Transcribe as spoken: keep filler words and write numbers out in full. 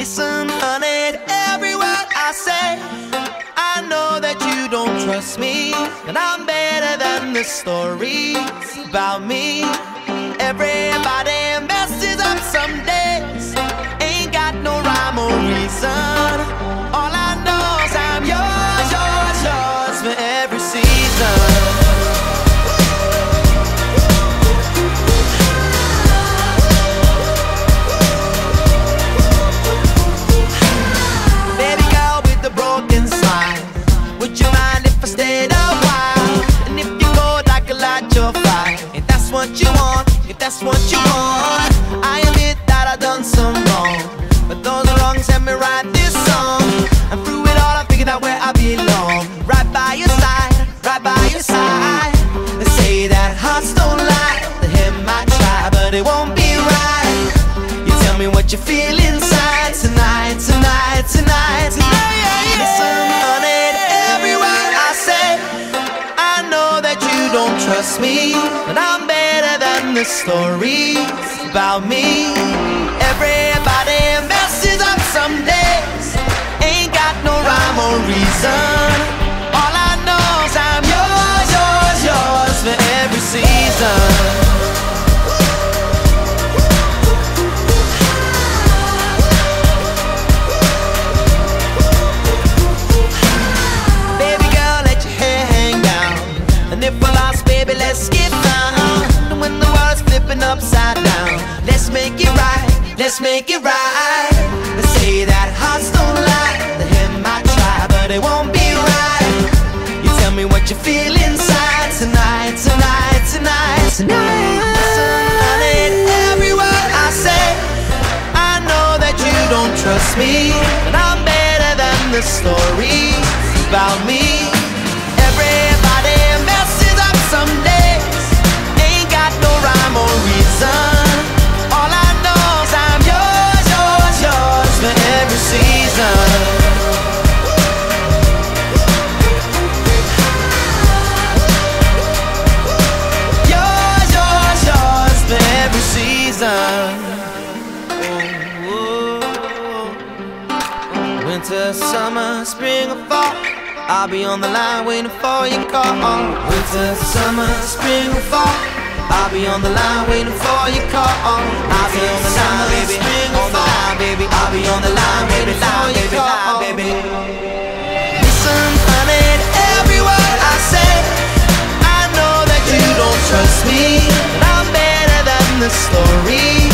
Listen, honey, to every word I say. I know that you don't trust me, and I'm better than the stories about me. Everybody messes up some days, ain't got no rhyme or reason. All I know is I'm yours, yours, yours for every season. Would you mind if I stayed a while? And if you go like a light, you're fine. If that's what you want, if that's what you want. I admit that I done some wrong, but those wrongs helped me write this song. And through it all I figured out where I belong. Right by your side, right by your side. They say that hearts don't lie. The him might try, but it won't be right. You tell me what you feel inside tonight, tonight, tonight, tonight. Listen, honey, don't trust me, but I'm better than the stories about me. Everybody messes up some days, ain't got no rhyme or reason. All I know is I'm yours, yours, yours for every season. Let's get down. And when the world's flipping upside down, let's make it right, let's make it right. They say that hearts don't lie. The him might try, but it won't be right. You tell me what you feel inside tonight, tonight, tonight, tonight. Listen, honey, every word I say. I know that you don't trust me, but I'm better than the stories about me. Everybody messes up some days, ain't got no rhyme or reason. All I know is I'm yours, yours, yours for every season. Yours, yours, yours for every season. Ooh, ooh. Winter, summer, spring or fall, I'll be on the line waiting for your call. Winter, summer, spring or fall, I'll be on the line waiting for your call. I'll be on the line, baby, spring or fall, baby. I'll be on the line waiting for your call, baby. Listen, honey, to every word I say. I know that you don't trust me, but I'm better than the story